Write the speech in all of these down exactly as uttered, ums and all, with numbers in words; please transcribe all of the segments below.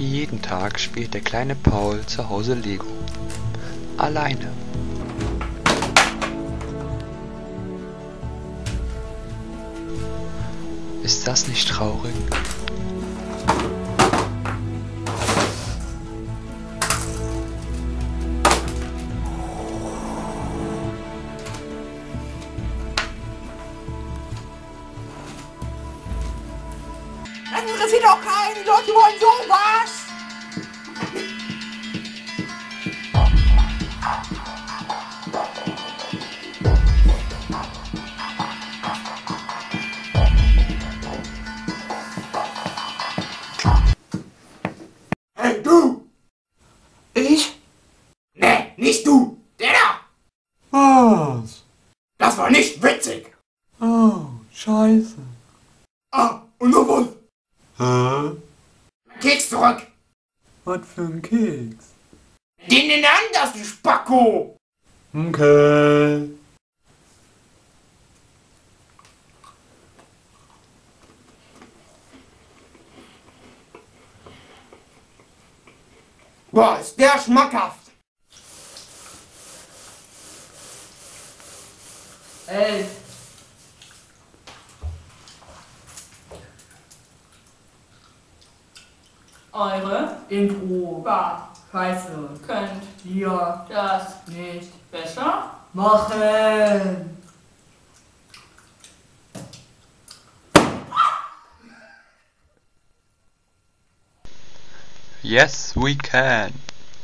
Wie jeden Tag spielt der kleine Paul zu Hause Lego. Alleine. Ist das nicht traurig? Das interessiert doch keinen, die Leute wollen sowas! Hey, du! Ich? Nee, nicht du! Der da! Was? Das war nicht witzig! Oh, scheiße. Ah, und noch was? Hä? Keks zurück! Was für ein Keks? Den in der Hand hast, du Spacko! Okay. Boah, ist der schmackhaft! Elf. Eure Intro. war Scheiße. könnt Hier. das Nicht. besser? Machen. Yes, we can.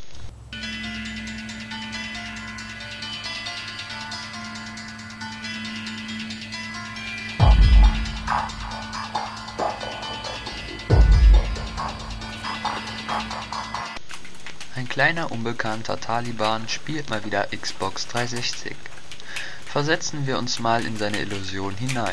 Ein kleiner unbekannter Taliban spielt mal wieder Xbox dreihundertsechzig. Versetzen wir uns mal in seine Illusion hinein.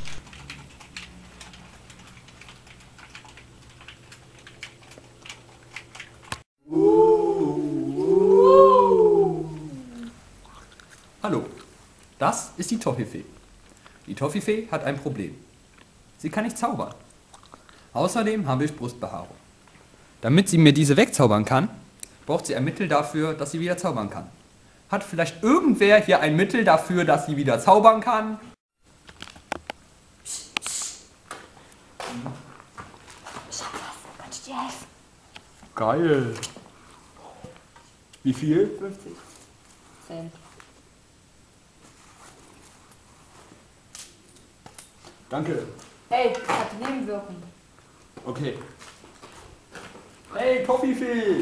Hallo, das ist die Toffifee. Die Toffifee hat ein Problem. Sie kann nicht zaubern. Außerdem habe ich Brustbehaarung. Damit sie mir diese wegzaubern kann, braucht sie ein Mittel dafür, dass sie wieder zaubern kann. Hat vielleicht irgendwer hier ein Mittel dafür, dass sie wieder zaubern kann? Ich hab was. Kann ich dir helfen? Geil. Wie viel? fünfzig Cent. Danke. Hey, hat Nebenwirkungen. Okay. Hey, Toffifee!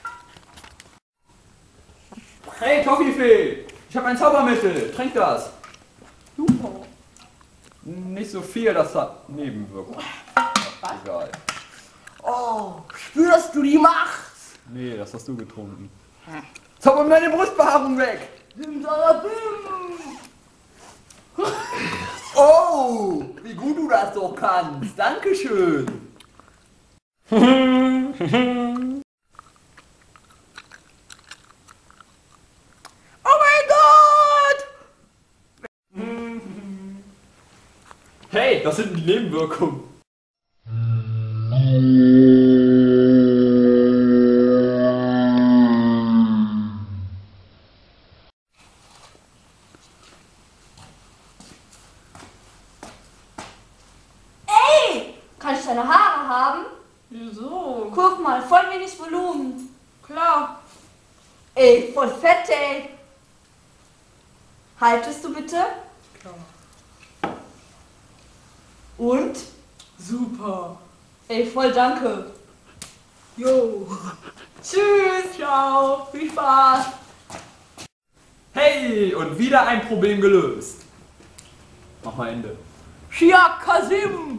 Hey, Toffifee! Ich habe ein Zaubermittel. Trink das. Super. Nicht so viel, das hat Nebenwirkungen. Egal. Oh, spürst du die Macht? Nee, das hast du getrunken. Zauber meine Brustbehaarung weg! Oh, wie gut du das doch kannst. Dankeschön. Oh mein Gott! Hey, das sind die Nebenwirkungen. Ey! Kann ich deine Haare haben? Wieso? Guck mal, voll wenig Volumen. Klar. Ey, voll fett, ey. Haltest du bitte? Klar. Und? Super. Ey, voll danke. Jo. Tschüss. Ciao. Viel Spaß. Hey, und wieder ein Problem gelöst. Mach mal Ende. Shia Kasim.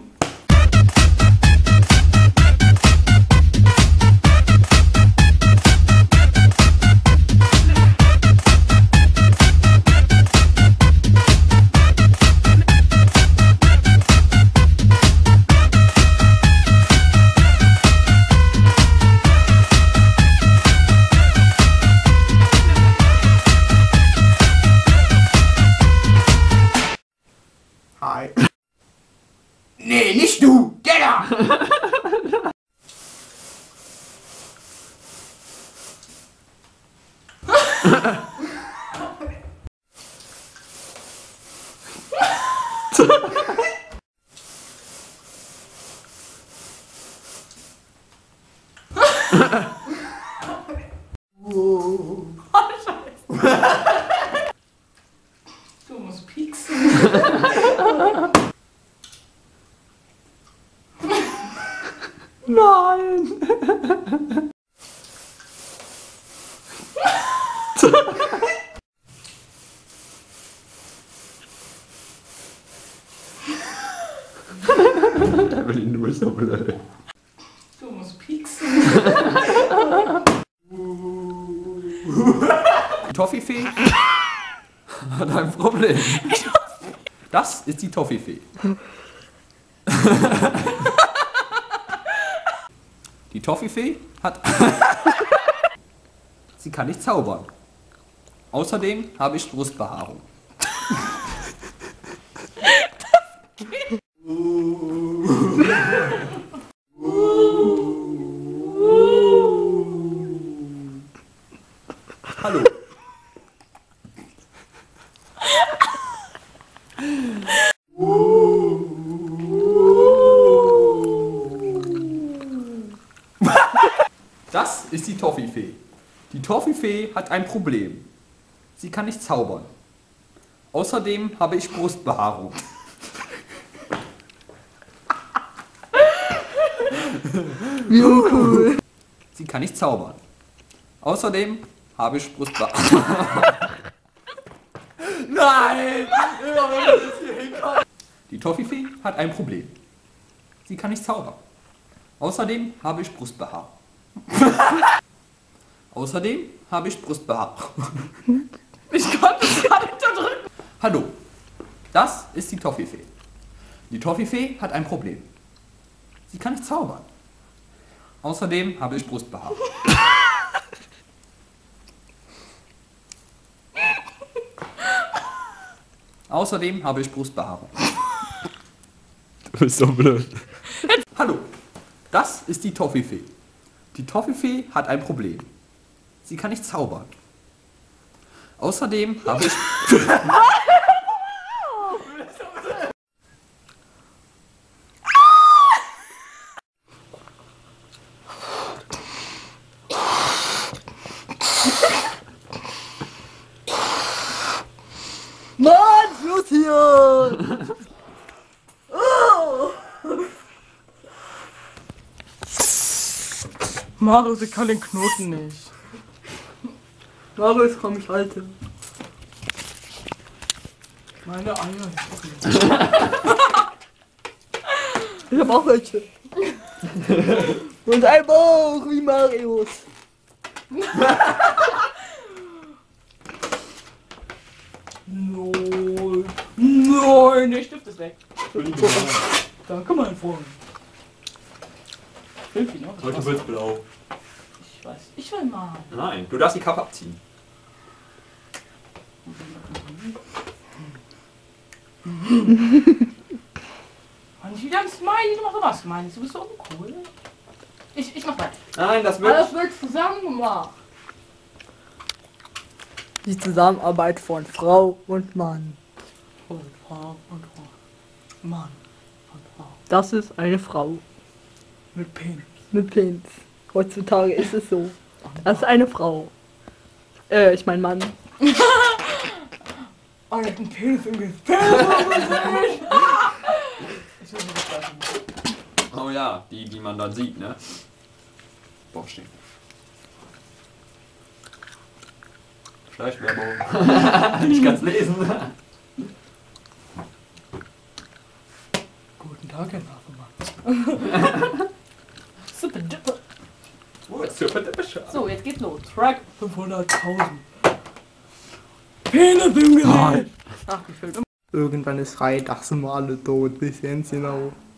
Hi. Nee, nicht du! Der da! Du musst pieksen. Nein! Evelyn, du bist so blöd. Du musst pieksen. Die Toffifee hat ein Problem. Das ist die Toffifee. Die Toffifee hat... Sie kann nicht zaubern. Außerdem habe ich Brustbehaarung. Hallo. Das ist die Toffifee. Die Toffifee hat ein Problem. Sie kann nicht zaubern. Außerdem habe ich Brustbehaarung. Jo, cool. Sie kann nicht zaubern. Außerdem habe ich Brustbehaarung. Nein! Die Toffifee hat ein Problem. Sie kann nicht zaubern. Außerdem habe ich Brustbehaarung. Außerdem habe ich Brustbehaarung. Ich konnte es gar nicht unterdrücken. Hallo, das ist die Toffifee. Die Toffifee hat ein Problem. Sie kann nicht zaubern. Außerdem habe ich Brustbehaarung. Außerdem habe ich Brustbehaarung. Du bist so blöd. Hallo, das ist die Toffifee. Die Toffifee hat ein Problem. Sie kann nicht zaubern. Außerdem habe ich... Mann, Schluss hier! Oh. Marius, ich kann den Knoten nicht. Marius, komm, ich halte. Meine Eier. Ich hab auch welche. Und ein Bauch wie Marius. Nein. Nein, der Stift ist weg. Danke, mein Freund. Hilf ihn auch. Heute wird's blau. Ich weiß. Ich will mal. Nein, du darfst die Kappe abziehen. Und wieder ein Smiley, du machst sowas. Smiley, du bist so uncool. Ich, ich mach weiter. Nein, das wird... Alles wird zusammen gemacht. Die Zusammenarbeit von Frau und Mann. Und Frau und Frau. Mann und Frau. Das ist eine Frau Mit Penis. mit Penis. Heutzutage ist es so. Das ist eine Frau. Äh, ich mein Mann. Oh, der hat einen Penis im Gesicht. Ich will nicht lassen. Oh ja, die, die man dann sieht, ne? Boah, stehen. Fleischwerbung. Ich kann's lesen. Guten Tag, Herr Nachbarn. Super duper. Oh, super Bescheid. So, jetzt geht's los. Track fünfhunderttausend. Penis im Gesicht. Ach, gefällt mir. Irgendwann ist frei, das sind wir alle tot. Bis jetzt genau.